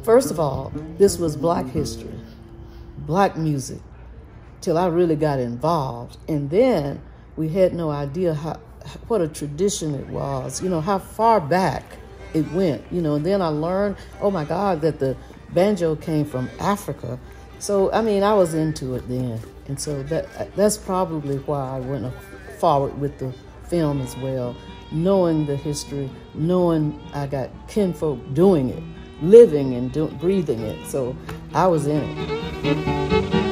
first of all, this was Black history, Black music, till I really got involved. And then we had no idea what a tradition it was, you know, how far back it went, you know. And then I learned, oh my God, that the banjo came from Africa. So, I mean, I was into it then. And so that's probably why I went forward with the film as well, knowing the history, knowing I got kinfolk doing it, living and breathing it. So I was in it.